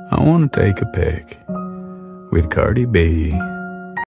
I wanna take a pic with Cardi B.